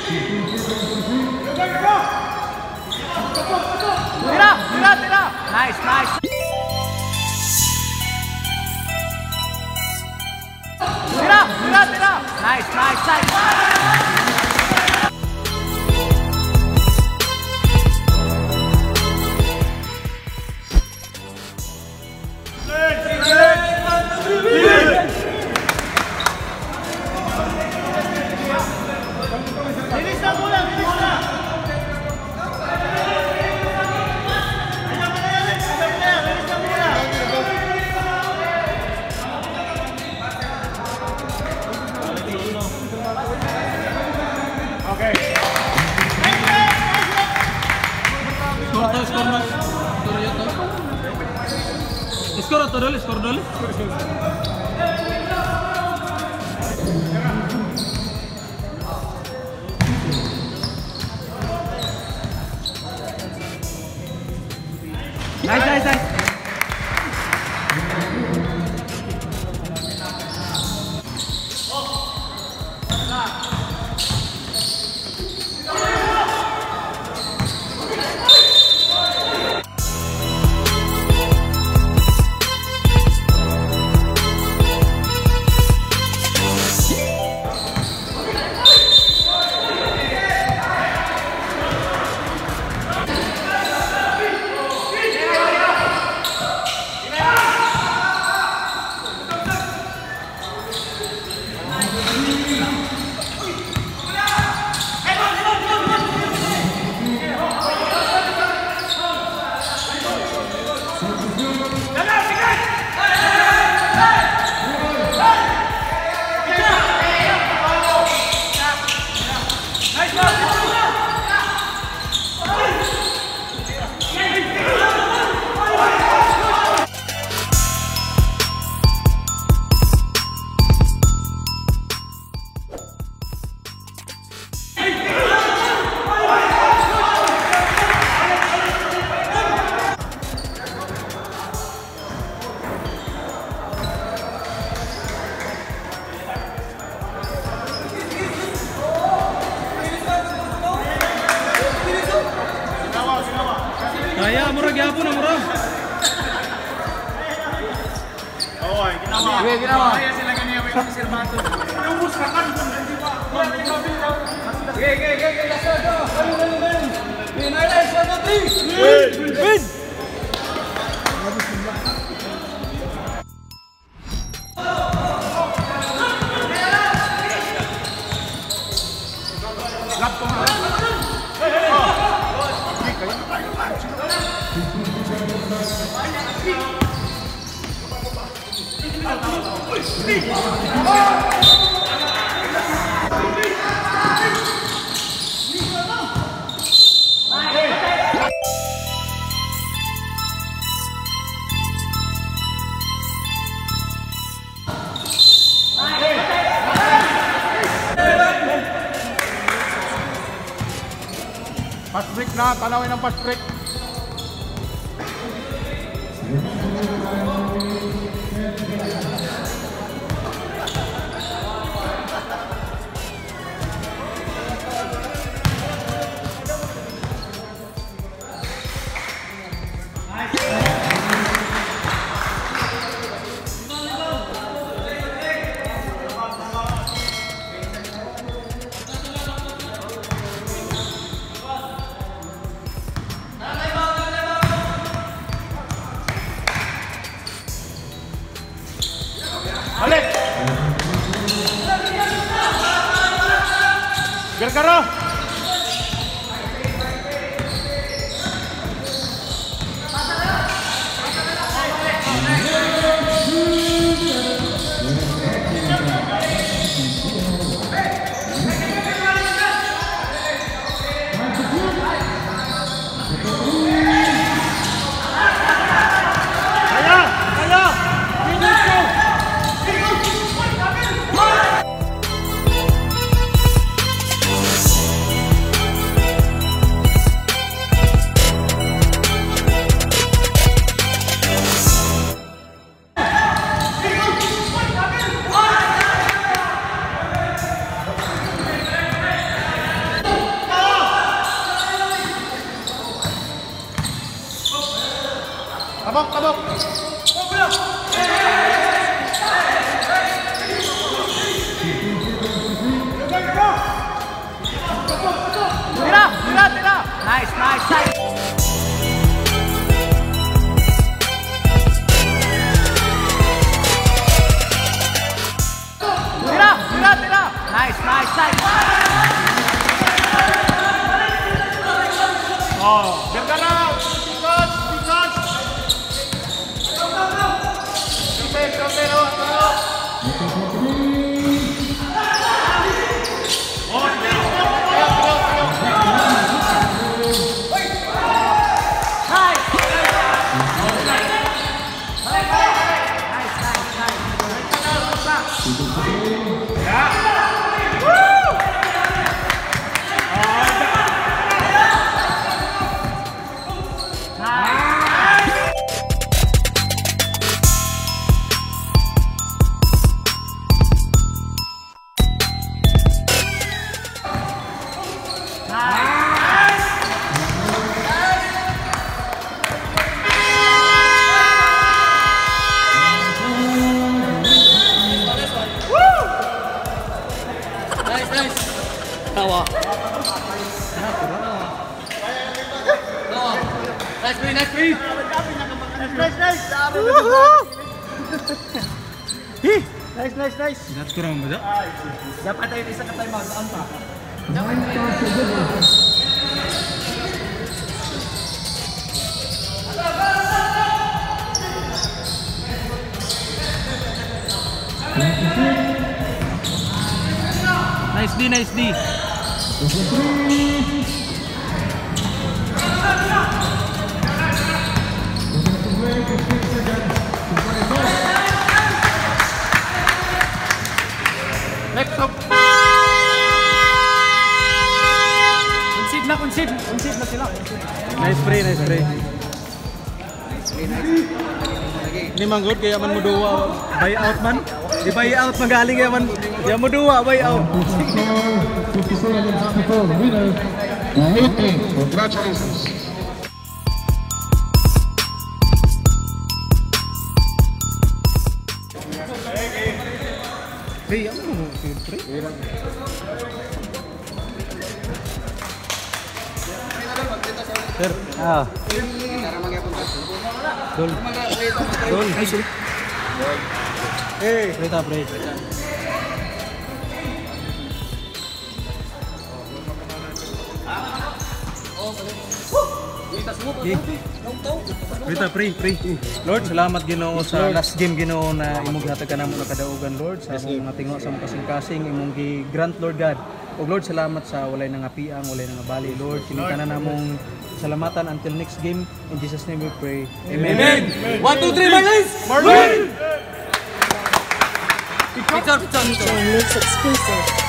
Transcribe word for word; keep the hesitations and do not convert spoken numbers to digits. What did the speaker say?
Tira, tira, tira. Nice, nice. Tira, tira, tira. Nice, nice, nice. Skor atau dulu, skor dulu. Nice, nice, nice. Kaya murah gyapon na murah. Oy, ginawa. Oke, ginawa. Kaya sila ganyan may konserbato. Ubus ka kan di ba? Oke, oke, oke, let's go. Dali, dali, dali. Win, nice, one, two, three. Win, win. Fast break na, tanawin ang fast break. Balik. Gergara. Yes. Tabok, tabok. Tira, tira, tira. Nice, nice, nice. Tira, tira, tira. Nice, nice, nice. Oh, biar ka lang. Bigot, bigot. Kapit, kapit, oh, oh. Oh, tayo, tayo, Nice, nice. Tawa. Tawa. Nice play, nice play. Nice, nice. Nice, nice, nice. That's kurang ba? Dapat tayo isa ka tayo mag-on pa. Nice D, nice D. Next up. Concede na, concede. Concede na sila. Nice play, nice play. Ini manggod kaya man mo duwa buy out man. Di buy out magaling kaya man. Ya mo duwa buy out. Congratulations. Hey, ano mo pre? Sir, ah. Dol. Dol. Ay, sorry. Eh, preta, pre. Preta, pre, pre. Lord, salamat Ginoo sa last game Ginoo na imong gihatag kanamo na kadaugan Lord sa among mga tingo sa mga kasing-kasing imong gi-grant Lord God. O Lord, salamat sa walay nang apiang, walay nang bali Lord. Kinikana namong salamatan until next game. In Jesus name we pray. Amen. Amen. One, two, three, Marlins! Marlin! Picture, picture, picture. Mix exclusive.